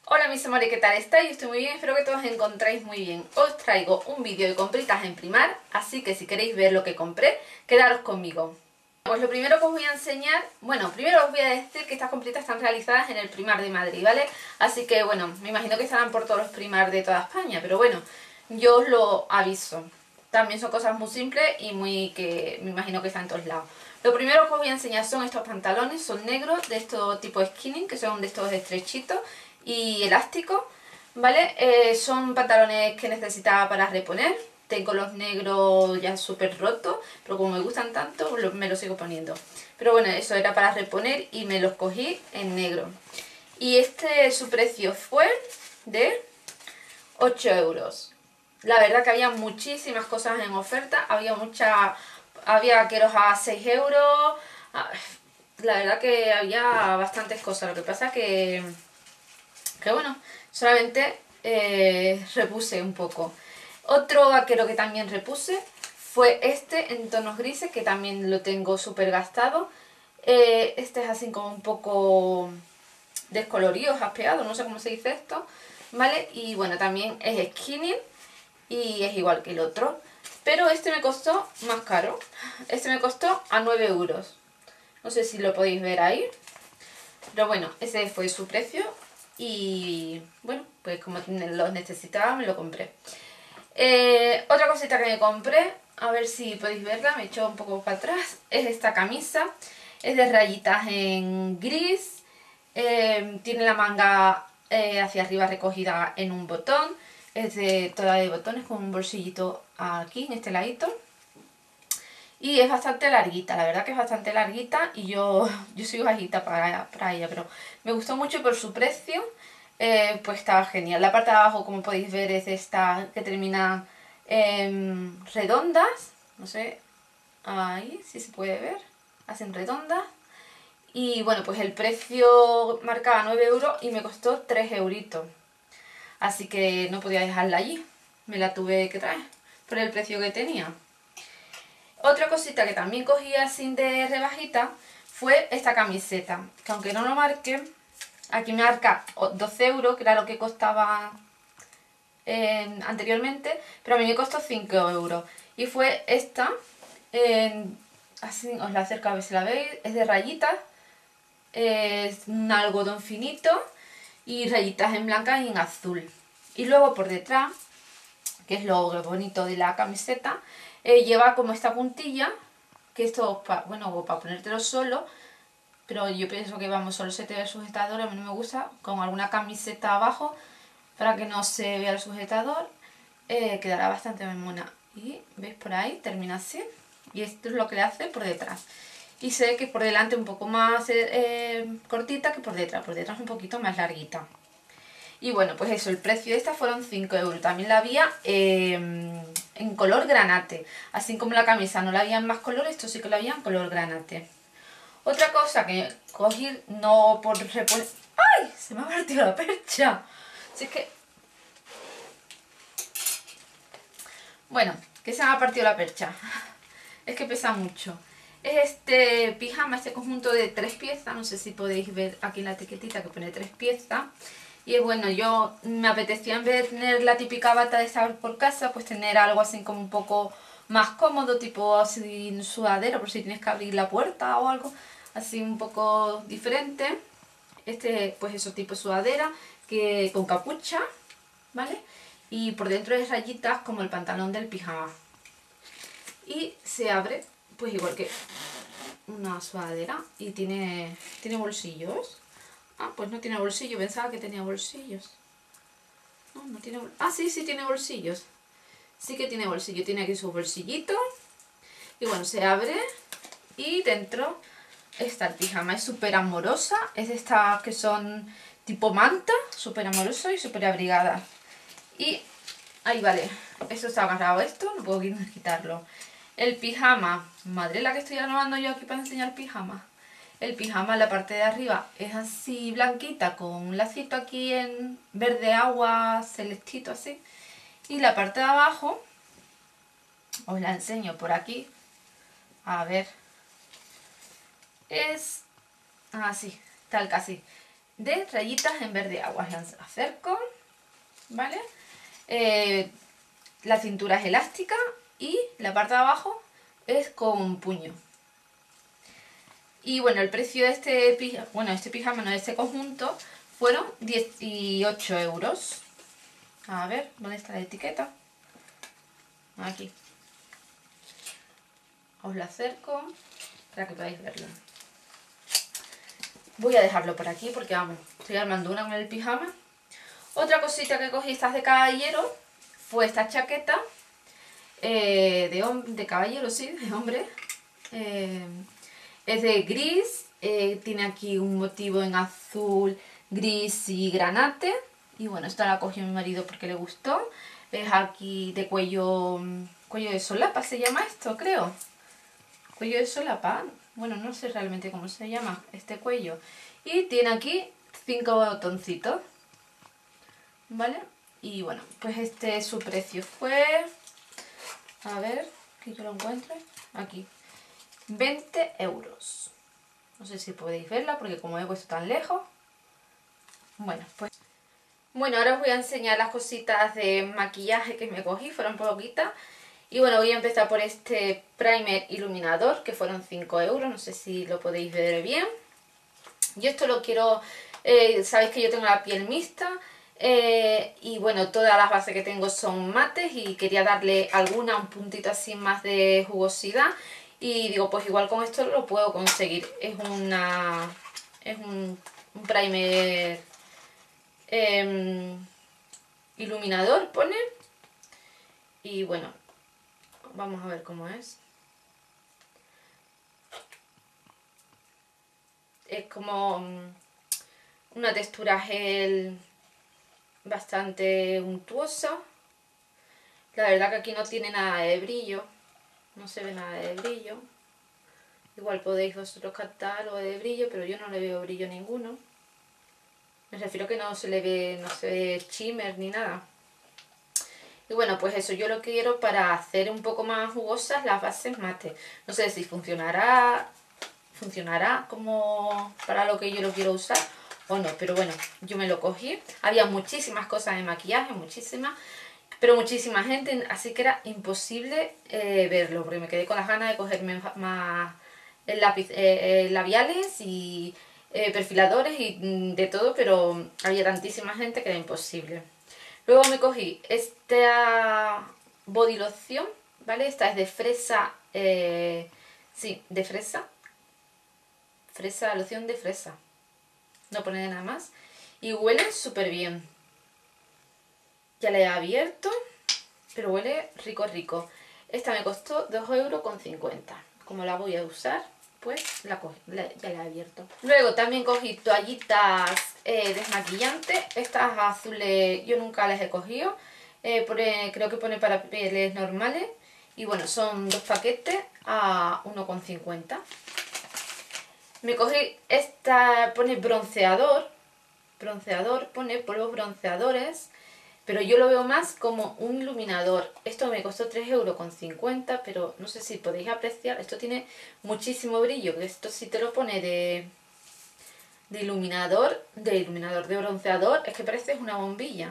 Hola mis amores, ¿qué tal estáis? Yo estoy muy bien, espero que todos os encontréis muy bien. Os traigo un vídeo de compritas en Primar, así que si queréis ver lo que compré, quedaros conmigo. Pues lo primero que os voy a enseñar, bueno, primero os voy a decir que estas compritas están realizadas en el Primar de Madrid, ¿vale? Así que bueno, me imagino que estarán por todos los Primar de toda España, pero bueno, yo os lo aviso. También son cosas muy simples y muy que me imagino que están en todos lados. Lo primero que os voy a enseñar son estos pantalones, son negros, de estos tipo skinny, que son de estos estrechitos y elásticos, ¿vale? Son pantalones que necesitaba para reponer. Tengo los negros ya súper rotos, pero como me gustan tanto, me los sigo poniendo. Pero bueno, eso era para reponer y me los cogí en negro. Y su precio fue de 8 euros. La verdad que había muchísimas cosas en oferta, había vaqueros a 6 euros. La verdad que había bastantes cosas, lo que pasa que bueno, solamente repuse un poco. Otro vaquero que también repuse fue este en tonos grises, que también lo tengo súper gastado. Este es así como un poco descolorido, jaspeado, no sé cómo se dice esto, ¿vale? Y bueno, también es skinny y es igual que el otro. Pero este me costó más caro. Este me costó a 9 euros. No sé si lo podéis ver ahí. Pero bueno, ese fue su precio. Y bueno, pues como los necesitaba, me lo compré. Otra cosita que me compré, a ver si podéis verla, me echo un poco para atrás, es esta camisa. Es de rayitas en gris. Tiene la manga hacia arriba recogida en un botón. Es de toda de botones con un bolsillito aquí, en este ladito. Y es bastante larguita, la verdad que es bastante larguita y yo soy bajita para ella, pero me gustó mucho por su precio, pues estaba genial. La parte de abajo, como podéis ver, es esta que termina redondas, no sé, ahí si se puede ver, hacen redondas. Y bueno, pues el precio marcaba 9 euros y me costó 3 euritos. Así que no podía dejarla allí, me la tuve que traer por el precio que tenía. Otra cosita que también cogí así de rebajita fue esta camiseta, que aunque no lo marque, aquí me marca 12 euros, que era lo que costaba anteriormente, pero a mí me costó 5 euros. Y fue esta, así os la acerco a ver si la veis, es de rayitas, es un algodón finito y rayitas en blanca y en azul. Y luego por detrás, que es lo bonito de la camiseta, lleva como esta puntilla, que esto, bueno, para ponértelo solo, pero yo pienso que vamos, solo se te ve el sujetador, a mí no me gusta, con alguna camiseta abajo, para que no se vea el sujetador, quedará bastante mona. Y veis por ahí, termina así, y esto es lo que le hace por detrás. Y sé que por delante un poco más cortita que por detrás un poquito más larguita. Y bueno, pues eso, el precio de esta fueron 5 euros. También la había en color granate. Así como la camisa no la había en más colores, esto sí que lo había en color granate. Otra cosa que cogí, no por reponer... ¡Ay! Se me ha partido la percha. Si es que... Bueno, que se me ha partido la percha. Es que pesa mucho. Es este pijama, este conjunto de 3 piezas. No sé si podéis ver aquí en la etiquetita que pone 3 piezas. Y es bueno, yo me apetecía en vez de tener la típica bata de estar por casa, pues tener algo así como un poco más cómodo, tipo así sudadero, por si tienes que abrir la puerta o algo, así un poco diferente. Este, pues eso, tipo sudadera, que con capucha, ¿vale? Y por dentro es rayitas como el pantalón del pijama. Y se abre, pues igual que una sudadera y tiene bolsillos. Ah, pues no tiene bolsillo, pensaba que tenía bolsillos. No, no tiene bolsillos. Ah, sí, sí tiene bolsillos. Sí que tiene bolsillo, tiene aquí sus bolsillitos. Y bueno, se abre y dentro está el pijama. Es súper amorosa, es de estas que son tipo manta, súper amoroso y súper abrigada. Y ahí vale, eso está agarrado esto, no puedo quitarlo. El pijama, madre la que estoy grabando yo aquí para enseñar pijama. El pijama, la parte de arriba es así blanquita con un lacito aquí en verde agua, celestito así. Y la parte de abajo, os la enseño por aquí. A ver. Es así, tal casi. de rayitas en verde agua. Las acerco, ¿vale? La cintura es elástica y la parte de abajo es con un puño. Y bueno, el precio de este pijama, no, de este conjunto, fueron 18 euros. A ver, ¿dónde está la etiqueta? Aquí. Os lo acerco para que podáis verlo. Voy a dejarlo por aquí porque vamos, estoy armando una con el pijama. Otra cosita que cogí, estas de caballero, fue esta chaqueta de caballero, sí, de hombre. Es de gris, tiene aquí un motivo en azul, gris y granate. Y bueno, esta la cogió mi marido porque le gustó. Es aquí de cuello de solapa, se llama esto, creo. Cuello de solapa. Bueno, no sé realmente cómo se llama este cuello. Y tiene aquí 5 botoncitos. ¿Vale? Y bueno, pues su precio fue... A ver, que yo lo encuentre. Aquí. 20 euros. No sé si podéis verla porque como he puesto tan lejos. Bueno, pues... Bueno, ahora os voy a enseñar las cositas de maquillaje que me cogí. Fueron poquitas. Y bueno, voy a empezar por este primer iluminador, que fueron 5 euros, no sé si lo podéis ver bien. Yo esto lo quiero, sabéis que yo tengo la piel mixta, y bueno, todas las bases que tengo son mates y quería darle un puntito así más de jugosidad. Y digo, pues igual con esto lo puedo conseguir. Es un primer iluminador, pone. Y bueno, vamos a ver cómo es. Es como una textura gel bastante untuosa. La verdad que aquí no tiene nada de brillo. No se ve nada de brillo. Igual podéis vosotros captar algo de brillo, pero yo no le veo brillo ninguno. Me refiero que no se le ve, no se ve shimmer ni nada. Y bueno, pues eso, yo lo quiero para hacer un poco más jugosas las bases mate. No sé si funcionará como para lo que yo lo quiero usar o no, pero bueno, yo me lo cogí. Había muchísimas cosas de maquillaje, pero muchísima gente, así que era imposible verlo, porque me quedé con las ganas de cogerme más labiales y perfiladores y de todo, pero había tantísima gente que era imposible. Luego me cogí esta body lotion, ¿vale? Esta es de fresa, sí, de fresa. Loción de fresa. No pone nada más. Y huele súper bien. Ya la he abierto, pero huele rico, rico. Esta me costó 2,50 €. Como la voy a usar, pues ya la he abierto. Luego también cogí toallitas desmaquillantes. Estas azules yo nunca las he cogido. Creo que pone para pieles normales. Y bueno, son 2 paquetes a 1,50 €. Me cogí esta, pone bronceador, pone polvos bronceadores, pero yo lo veo más como un iluminador. Esto me costó 3,50 €, pero no sé si podéis apreciar, esto tiene muchísimo brillo, que esto si te lo pone de bronceador, es que parece una bombilla.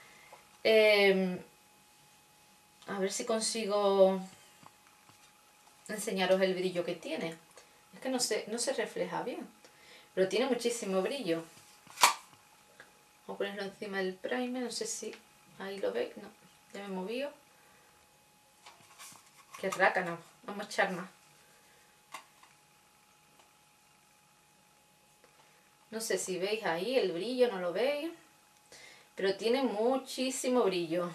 A ver si consigo enseñaros el brillo que tiene. Es que no se refleja bien, pero tiene muchísimo brillo. Vamos a ponerlo encima del primer, no sé si ahí lo veis, no, ya me he movido. Qué rácano, vamos a echar más. No sé si veis ahí el brillo, no lo veis, pero tiene muchísimo brillo.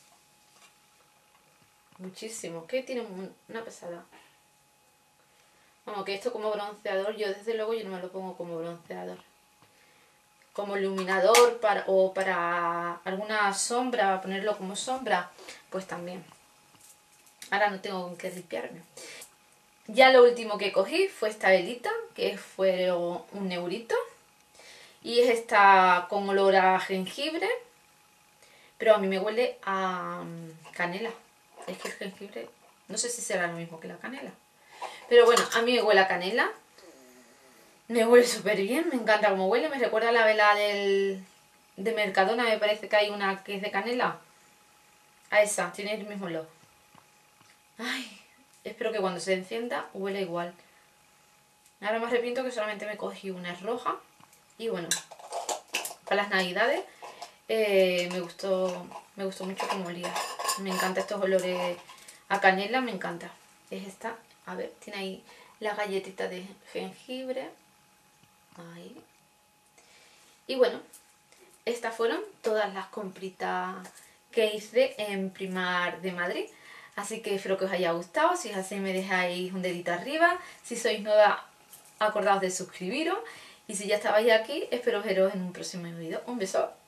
Muchísimo, que tiene una pesada. Vamos, que esto como bronceador, yo desde luego yo no me lo pongo como bronceador. Como iluminador o para alguna sombra, ponerlo como sombra, pues también. Ahora no tengo con qué limpiarme. Ya lo último que cogí fue esta velita, que fue 1 eurito. Y es esta con olor a jengibre, pero a mí me huele a canela. Es que el jengibre, no sé si será lo mismo que la canela. Pero bueno, a mí me huele a canela. Me huele súper bien, me encanta cómo huele, me recuerda a la vela de Mercadona, me parece que hay una que es de canela. A esa, tiene el mismo olor. Ay, espero que cuando se encienda huela igual. Ahora me arrepiento que solamente me cogí una roja. Y bueno, para las navidades me gustó mucho cómo olía. Me encantan estos olores a canela, me encanta. Es esta, a ver, tiene ahí la galletita de jengibre. Ahí. Y bueno, estas fueron todas las compritas que hice en Primar de Madrid. Así que espero que os haya gustado. Si es así, me dejáis un dedito arriba. Si sois nueva, acordaos de suscribiros. Y si ya estabais aquí, espero veros en un próximo vídeo. Un beso.